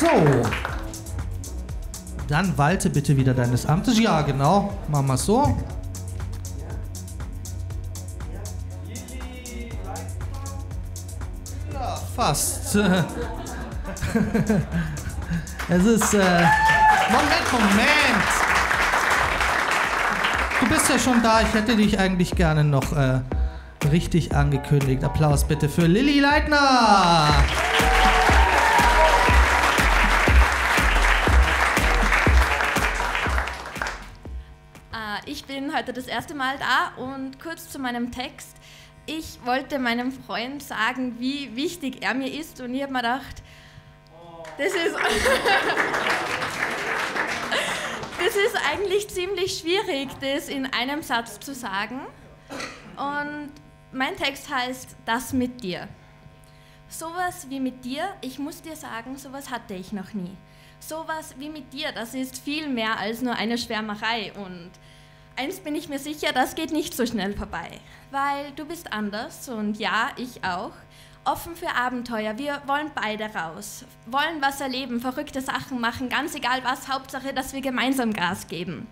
So. Dann walte bitte wieder deines Amtes. Ja, genau. Machen wir es so. Ja, fast. Es ist... Moment. Du bist ja schon da. Ich hätte dich eigentlich gerne noch richtig angekündigt. Applaus bitte für Lilly Leitner. Ich bin heute das erste Mal da und kurz zu meinem Text. Ich wollte meinem Freund sagen, wie wichtig er mir ist und ich habe mir gedacht, das ist eigentlich ziemlich schwierig, das in einem Satz zu sagen. Und mein Text heißt, das mit dir. Sowas wie mit dir, ich muss dir sagen, sowas hatte ich noch nie. Sowas wie mit dir, das ist viel mehr als nur eine Schwärmerei und eins bin ich mir sicher, das geht nicht so schnell vorbei, weil du bist anders und ja, ich auch. Offen für Abenteuer, wir wollen beide raus, wollen was erleben, verrückte Sachen machen, ganz egal was, Hauptsache, dass wir gemeinsam Gas geben.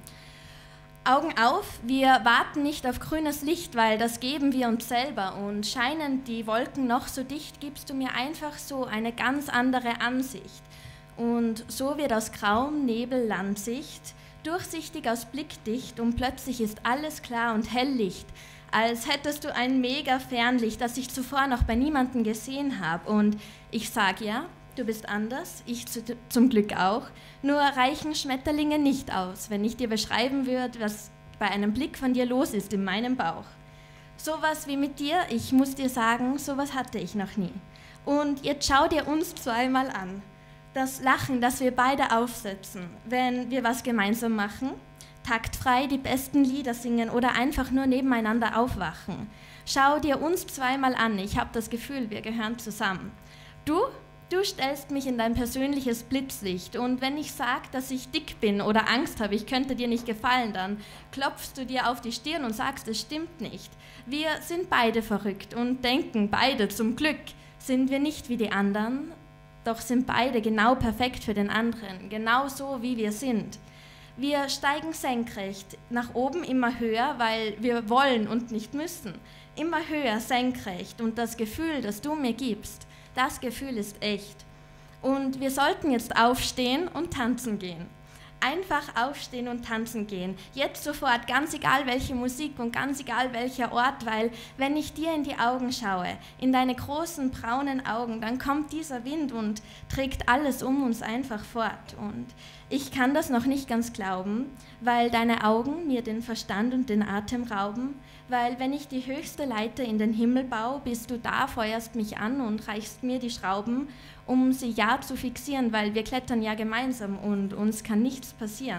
Augen auf, wir warten nicht auf grünes Licht, weil das geben wir uns selber und scheinen die Wolken noch so dicht, gibst du mir einfach so eine ganz andere Ansicht. Und so wird aus grauem Nebel Landsicht, durchsichtig aus Blickdicht und plötzlich ist alles klar und helllicht, als hättest du ein mega Fernlicht, das ich zuvor noch bei niemandem gesehen habe. Und ich sag ja, du bist anders, ich zum Glück auch, nur reichen Schmetterlinge nicht aus, wenn ich dir beschreiben würde, was bei einem Blick von dir los ist in meinem Bauch. Sowas wie mit dir, ich muss dir sagen, sowas hatte ich noch nie. Und jetzt schau dir uns zweimal an. Das Lachen, das wir beide aufsetzen, wenn wir was gemeinsam machen, taktfrei die besten Lieder singen oder einfach nur nebeneinander aufwachen. Schau dir uns zweimal an, ich habe das Gefühl, wir gehören zusammen. Du stellst mich in dein persönliches Blitzlicht und wenn ich sage, dass ich dick bin oder Angst habe, ich könnte dir nicht gefallen, dann klopfst du dir auf die Stirn und sagst, es stimmt nicht. Wir sind beide verrückt und denken beide, zum Glück sind wir nicht wie die anderen, doch sind beide genau perfekt für den anderen, genau so wie wir sind. Wir steigen senkrecht, nach oben immer höher, weil wir wollen und nicht müssen. Immer höher, senkrecht und das Gefühl, das du mir gibst, das Gefühl ist echt. Und wir sollten jetzt aufstehen und tanzen gehen. Einfach aufstehen und tanzen gehen. Jetzt sofort, ganz egal welche Musik und ganz egal welcher Ort, weil wenn ich dir in die Augen schaue, in deine großen braunen Augen, dann kommt dieser Wind und trägt alles um uns einfach fort. Und ich kann das noch nicht ganz glauben, weil deine Augen mir den Verstand und den Atem rauben, weil wenn ich die höchste Leiter in den Himmel baue, bist du da, feuerst mich an und reichst mir die Schrauben, um sie ja zu fixieren, weil wir klettern ja gemeinsam und uns kann nichts passieren.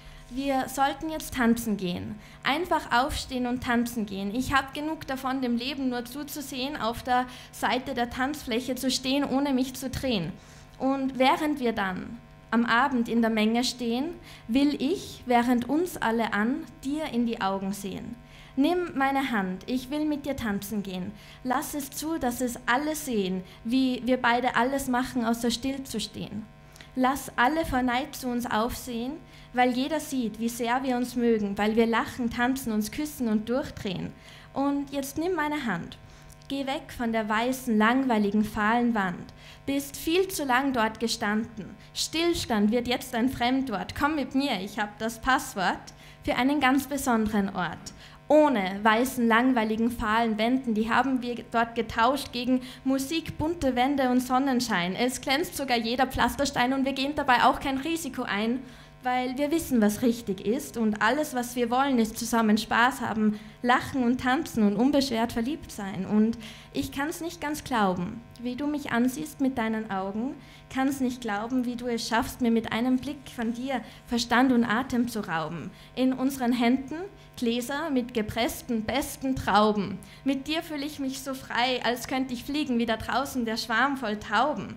Wir sollten jetzt tanzen gehen, einfach aufstehen und tanzen gehen. Ich habe genug davon, dem Leben nur zuzusehen, auf der Seite der Tanzfläche zu stehen, ohne mich zu drehen. Und während wir dann am Abend in der Menge stehen, will ich, während uns alle an, dir in die Augen sehen. Nimm meine Hand, ich will mit dir tanzen gehen. Lass es zu, dass es alle sehen, wie wir beide alles machen, außer still zu stehen. Lass alle vor Neid zu uns aufsehen, weil jeder sieht, wie sehr wir uns mögen, weil wir lachen, tanzen, uns küssen und durchdrehen. Und jetzt nimm meine Hand. Geh weg von der weißen, langweiligen, fahlen Wand. Bist viel zu lang dort gestanden. Stillstand wird jetzt ein Fremdwort. Komm mit mir, ich habe das Passwort für einen ganz besonderen Ort. Ohne weißen, langweiligen, fahlen Wänden, die haben wir dort getauscht gegen Musik, bunte Wände und Sonnenschein. Es glänzt sogar jeder Pflasterstein und wir gehen dabei auch kein Risiko ein, weil wir wissen, was richtig ist und alles, was wir wollen, ist zusammen Spaß haben, lachen und tanzen und unbeschwert verliebt sein. Und ich kann es nicht ganz glauben, wie du mich ansiehst mit deinen Augen, kann es nicht glauben, wie du es schaffst, mir mit einem Blick von dir Verstand und Atem zu rauben. In unseren Händen Gläser mit gepressten, besten Trauben. Mit dir fühle ich mich so frei, als könnte ich fliegen, wie da draußen der Schwarm voll Tauben.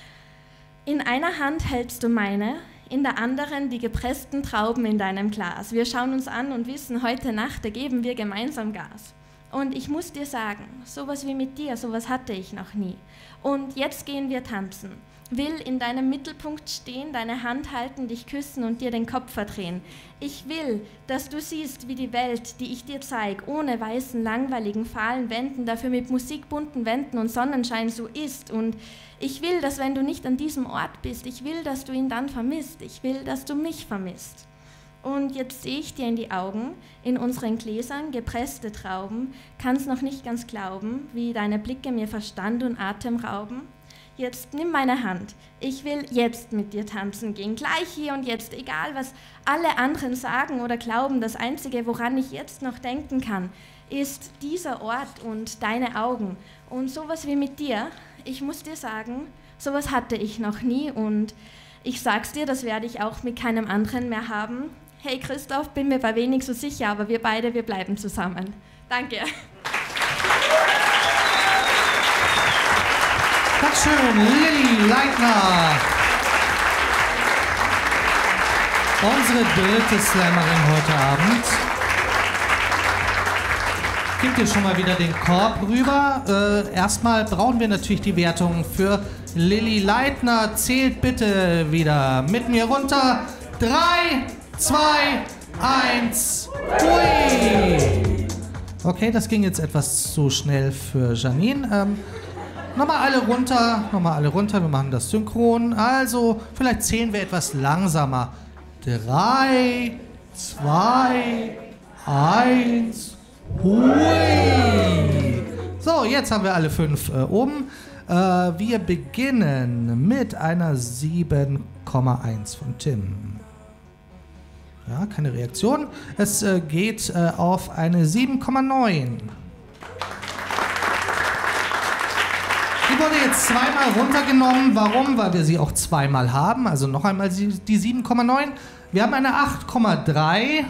In einer Hand hältst du meine, in der anderen die gepressten Trauben in deinem Glas. Wir schauen uns an und wissen, heute Nacht, da geben wir gemeinsam Gas. Und ich muss dir sagen, sowas wie mit dir, sowas hatte ich noch nie. Und jetzt gehen wir tanzen. will in deinem Mittelpunkt stehen, deine Hand halten, dich küssen und dir den Kopf verdrehen. Ich will, dass du siehst, wie die Welt, die ich dir zeige, ohne weißen, langweiligen, fahlen Wänden, dafür mit musikbunten Wänden und Sonnenschein so ist. Und ich will, dass wenn du nicht an diesem Ort bist, ich will, dass du ihn dann vermisst. Ich will, dass du mich vermisst. Und jetzt sehe ich dir in die Augen, in unseren Gläsern gepresste Trauben, kann's noch nicht ganz glauben, wie deine Blicke mir Verstand und Atem rauben. Jetzt nimm meine Hand, ich will jetzt mit dir tanzen gehen, gleich hier und jetzt, egal was alle anderen sagen oder glauben, das Einzige, woran ich jetzt noch denken kann, ist dieser Ort und deine Augen. Und sowas wie mit dir, ich muss dir sagen, sowas hatte ich noch nie und ich sag's dir, das werde ich auch mit keinem anderen mehr haben. Hey Christoph, bin mir bei wenig so sicher, aber wir beide, wir bleiben zusammen. Danke. Dankeschön, Lilly Leitner. Unsere dritte Slammerin heute Abend. Gebt ihr schon mal wieder den Korb rüber. Erstmal brauchen wir natürlich die Wertung für Lilly Leitner. Zählt bitte wieder mit mir runter. 3, 2, 1, hui! Okay, das ging jetzt etwas zu schnell für Janine. Nochmal alle runter, wir machen das synchron. Also, vielleicht zählen wir etwas langsamer. 3, 2, 1, hui! So, jetzt haben wir alle 5 oben. Wir beginnen mit einer 7,1 von Tim. Ja, keine Reaktion. Es geht auf eine 7,9. Die wurde jetzt zweimal runtergenommen. Warum? Weil wir sie auch zweimal haben. Also noch einmal die 7,9. Wir haben eine 8,3.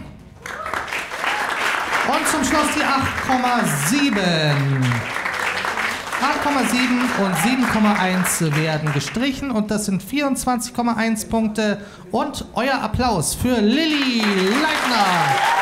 Und zum Schluss die 8,7. 8,7 und 7,1 werden gestrichen und das sind 24,1 Punkte und euer Applaus für Lilly Leitner.